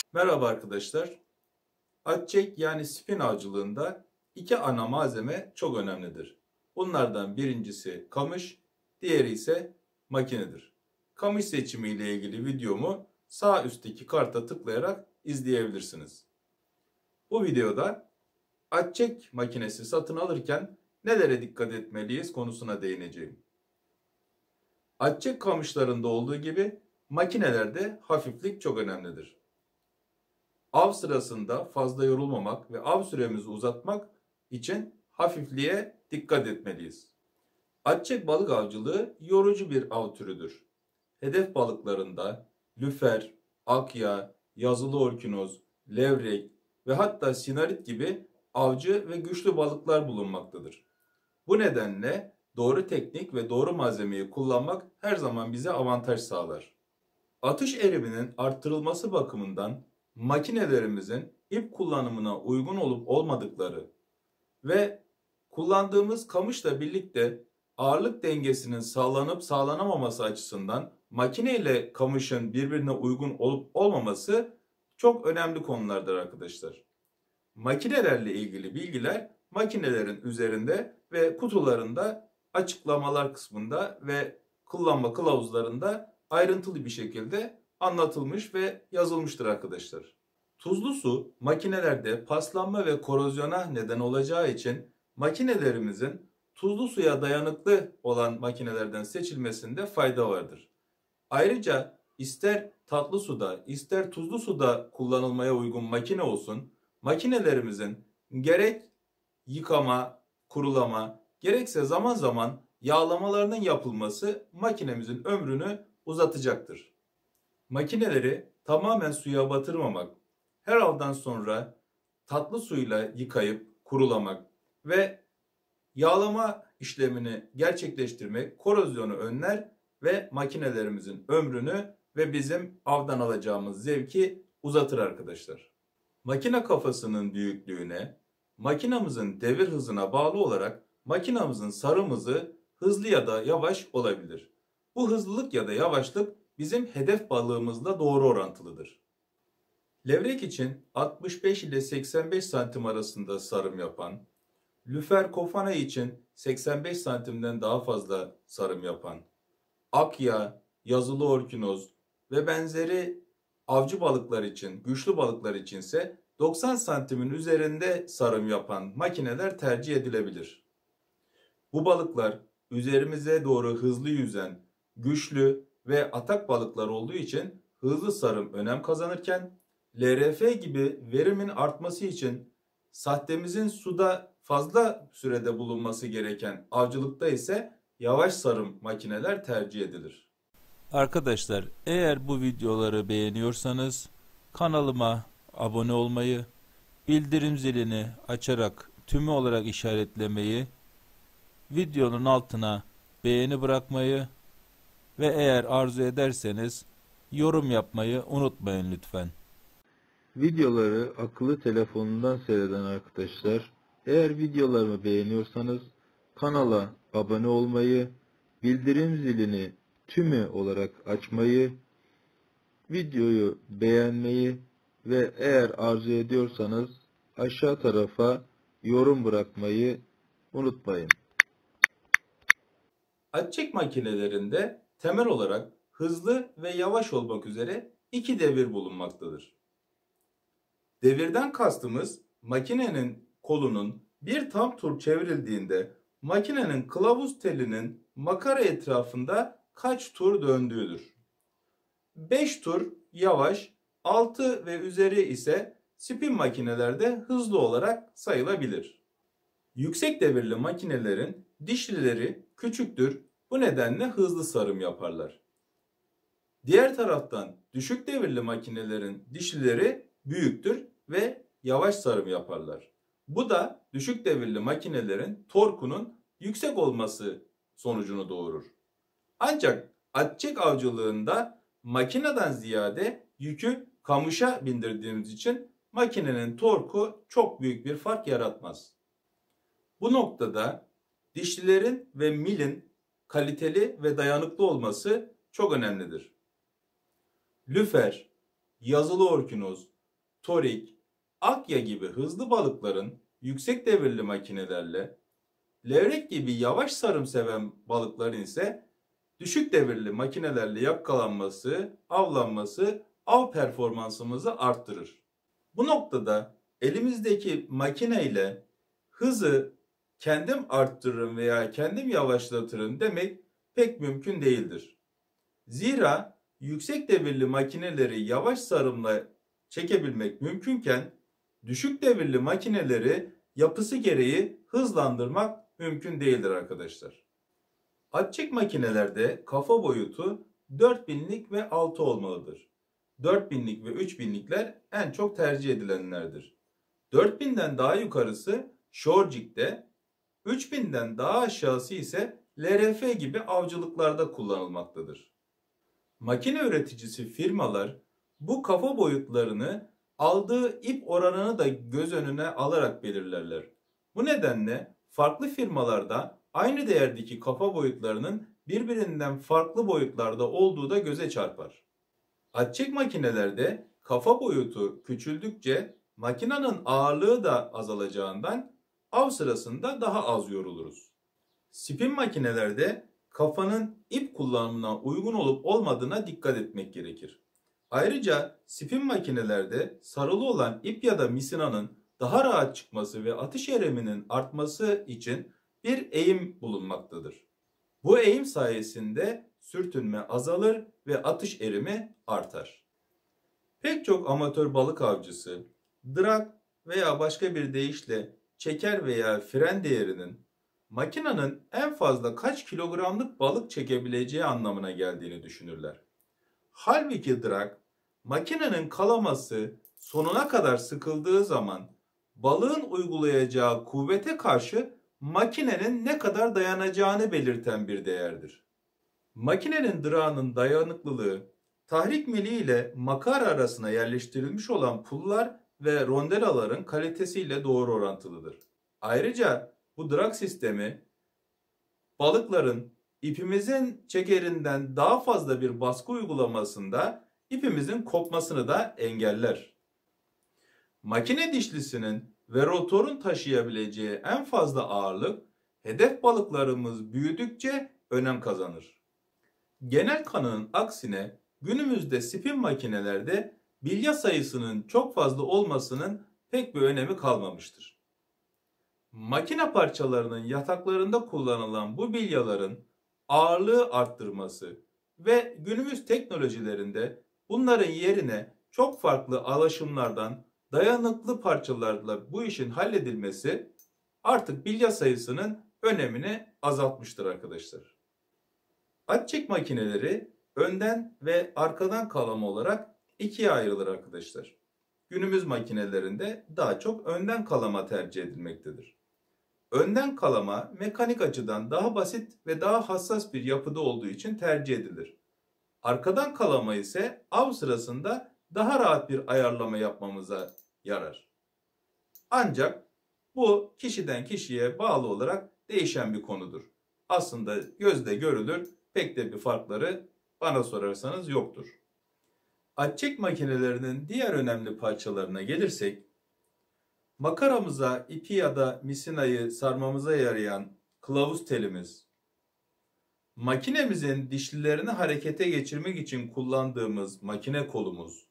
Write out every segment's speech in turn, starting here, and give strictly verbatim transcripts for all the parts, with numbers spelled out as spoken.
Merhaba arkadaşlar. Atçek yani spin avcılığında iki ana malzeme çok önemlidir. Bunlardan birincisi kamış, diğeri ise makinedir. Kamış seçimi ile ilgili videomu sağ üstteki karta tıklayarak izleyebilirsiniz. Bu videoda atçek makinesi satın alırken nelere dikkat etmeliyiz konusuna değineceğim. Atçek kamışlarında olduğu gibi makinelerde hafiflik çok önemlidir. Av sırasında fazla yorulmamak ve av süremizi uzatmak için hafifliğe dikkat etmeliyiz. Atçek balık avcılığı yorucu bir av türüdür. Hedef balıklarında lüfer, akya, yazılı orkinoz, levrek ve hatta sinarit gibi avcı ve güçlü balıklar bulunmaktadır. Bu nedenle doğru teknik ve doğru malzemeyi kullanmak her zaman bize avantaj sağlar. Atış eriminin arttırılması bakımından makinelerimizin ip kullanımına uygun olup olmadıkları ve kullandığımız kamışla birlikte ağırlık dengesinin sağlanıp sağlanamaması açısından makine ile kamışın birbirine uygun olup olmaması çok önemli konulardır arkadaşlar. Makinelerle ilgili bilgiler makinelerin üzerinde ve kutularında açıklamalar kısmında ve kullanma kılavuzlarında ayrıntılı bir şekilde anlatılmış ve yazılmıştır arkadaşlar. Tuzlu su makinelerde paslanma ve korozyona neden olacağı için makinelerimizin tuzlu suya dayanıklı olan makinelerden seçilmesinde fayda vardır. Ayrıca ister tatlı suda ister tuzlu suda kullanılmaya uygun makine olsun, makinelerimizin gerek yıkama, kurulama, gerekse zaman zaman yağlamalarının yapılması makinemizin ömrünü uzatacaktır. Makineleri tamamen suya batırmamak, her avdan sonra tatlı suyla yıkayıp kurulamak ve yağlama işlemini gerçekleştirmek korozyonu önler ve makinelerimizin ömrünü ve bizim avdan alacağımız zevki uzatır arkadaşlar. Makine kafasının büyüklüğüne, makinamızın devir hızına bağlı olarak makinamızın sarım hızı hızlı ya da yavaş olabilir. Bu hızlılık ya da yavaşlık bizim hedef balığımızla doğru orantılıdır. Levrek için altmış beş ile seksen beş santim arasında sarım yapan, lüfer kofana için seksen beş santimden daha fazla sarım yapan, akya, yazılı orkinoz ve benzeri avcı balıklar için, güçlü balıklar içinse doksan santimin üzerinde sarım yapan makineler tercih edilebilir. Bu balıklar üzerimize doğru hızlı yüzen, güçlü ve atak balıklar olduğu için hızlı sarım önem kazanırken L R F gibi verimin artması için sahtemizin suda fazla sürede bulunması gereken avcılıkta ise yavaş sarım makineler tercih edilir. Arkadaşlar, eğer bu videoları beğeniyorsanız kanalıma abone olmayı, bildirim zilini açarak tümü olarak işaretlemeyi, videonun altına beğeni bırakmayı ve eğer arzu ederseniz yorum yapmayı unutmayın lütfen. Videoları akıllı telefonundan seyreden arkadaşlar, eğer videolarımı beğeniyorsanız kanala abone olmayı, bildirim zilini tümü olarak açmayı, videoyu beğenmeyi ve eğer arzu ediyorsanız aşağı tarafa yorum bırakmayı unutmayın. Atçek makinelerinde temel olarak hızlı ve yavaş olmak üzere iki devir bulunmaktadır. Devirden kastımız makinenin kolunun bir tam tur çevrildiğinde makinenin kılavuz telinin makara etrafında kaç tur döndüğüdür. beş tur yavaş, altı ve üzeri ise spin makinelerde hızlı olarak sayılabilir. Yüksek devirli makinelerin dişlileri küçüktür, bu nedenle hızlı sarım yaparlar. Diğer taraftan düşük devirli makinelerin dişlileri büyüktür ve yavaş sarım yaparlar. Bu da düşük devirli makinelerin torkunun yüksek olması sonucunu doğurur. Ancak atçek avcılığında makineden ziyade yükü kamışa bindirdiğimiz için makinenin torku çok büyük bir fark yaratmaz. Bu noktada dişlilerin ve milin kaliteli ve dayanıklı olması çok önemlidir. Lüfer, yazılı orkinoz, torik, akya gibi hızlı balıkların yüksek devirli makinelerle, levrek gibi yavaş sarım seven balıkların ise düşük devirli makinelerle yakalanması, avlanması av performansımızı arttırır. Bu noktada elimizdeki makine ile hızı kendim arttırırım veya kendim yavaşlatırım demek pek mümkün değildir. Zira yüksek devirli makineleri yavaş sarımla çekebilmek mümkünken düşük devirli makineleri yapısı gereği hızlandırmak mümkün değildir arkadaşlar. Atçek makinelerde kafa boyutu dört binlik ve altı olmalıdır. dört binlik ve üç binlikler en çok tercih edilenlerdir. dört binden daha yukarısı shorejig'de, üç binden daha aşağısı ise L R F gibi avcılıklarda kullanılmaktadır. Makine üreticisi firmalar bu kafa boyutlarını aldığı ip oranını da göz önüne alarak belirlerler. Bu nedenle farklı firmalarda aynı değerdeki kafa boyutlarının birbirinden farklı boyutlarda olduğu da göze çarpar. Atçek makinelerde kafa boyutu küçüldükçe makinenin ağırlığı da azalacağından av sırasında daha az yoruluruz. Spin makinelerde kafanın ip kullanımına uygun olup olmadığına dikkat etmek gerekir. Ayrıca spin makinelerde sarılı olan ip ya da misinanın daha rahat çıkması ve atış ereminin artması için bir eğim bulunmaktadır. Bu eğim sayesinde sürtünme azalır ve atış erimi artar. Pek çok amatör balık avcısı drag veya başka bir deyişle çeker veya fren değerinin makinenin en fazla kaç kilogramlık balık çekebileceği anlamına geldiğini düşünürler. Halbuki drag, makinenin kalaması sonuna kadar sıkıldığı zaman balığın uygulayacağı kuvvete karşı makinenin ne kadar dayanacağını belirten bir değerdir. Makinenin drağının dayanıklılığı, tahrik mili ile makara arasına yerleştirilmiş olan pullar ve rondelaların kalitesiyle doğru orantılıdır. Ayrıca bu drag sistemi balıkların ipimizin çekerinden daha fazla bir baskı uygulamasında ipimizin kopmasını da engeller. Makine dişlisinin ve rotorun taşıyabileceği en fazla ağırlık hedef balıklarımız büyüdükçe önem kazanır. Genel kanının aksine günümüzde spin makinelerde bilya sayısının çok fazla olmasının pek bir önemi kalmamıştır. Makine parçalarının yataklarında kullanılan bu bilyaların ağırlığı arttırması ve günümüz teknolojilerinde bunların yerine çok farklı alaşımlardan dayanıklı parçalarla bu işin halledilmesi artık bilya sayısının önemini azaltmıştır arkadaşlar. Atçek makineleri önden ve arkadan kalama olarak ikiye ayrılır arkadaşlar. Günümüz makinelerinde daha çok önden kalama tercih edilmektedir. Önden kalama mekanik açıdan daha basit ve daha hassas bir yapıda olduğu için tercih edilir. Arkadan kalama ise av sırasında daha rahat bir ayarlama yapmamıza yarar. Ancak bu kişiden kişiye bağlı olarak değişen bir konudur. Aslında gözle görülür pek de bir farkları bana sorarsanız yoktur. Atçek makinelerinin diğer önemli parçalarına gelirsek, makaramıza ipi ya da misinayı sarmamıza yarayan kılavuz telimiz, makinemizin dişlilerini harekete geçirmek için kullandığımız makine kolumuz,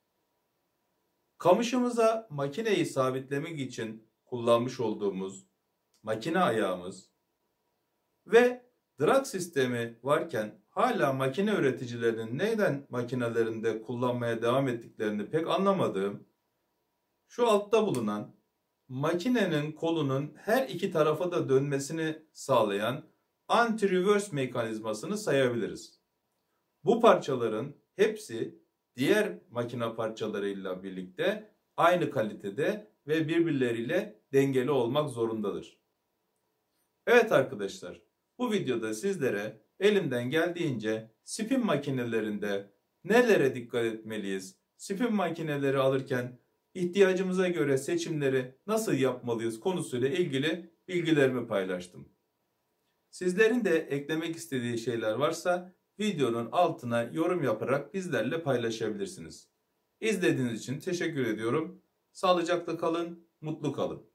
kamışımıza makineyi sabitlemek için kullanmış olduğumuz makine ayağımız ve drag sistemi varken hala makine üreticilerinin neden makinelerinde kullanmaya devam ettiklerini pek anlamadığım şu altta bulunan makinenin kolunun her iki tarafa da dönmesini sağlayan anti-reverse mekanizmasını sayabiliriz. Bu parçaların hepsi diğer makine parçalarıyla birlikte aynı kalitede ve birbirleriyle dengeli olmak zorundadır. Evet arkadaşlar, bu videoda sizlere elimden geldiğince spin makinelerinde nelere dikkat etmeliyiz, spin makineleri alırken ihtiyacımıza göre seçimleri nasıl yapmalıyız konusuyla ilgili bilgilerimi paylaştım. Sizlerin de eklemek istediği şeyler varsa videonun altına yorum yaparak bizlerle paylaşabilirsiniz. İzlediğiniz için teşekkür ediyorum. Sağlıcakla kalın, mutlu kalın.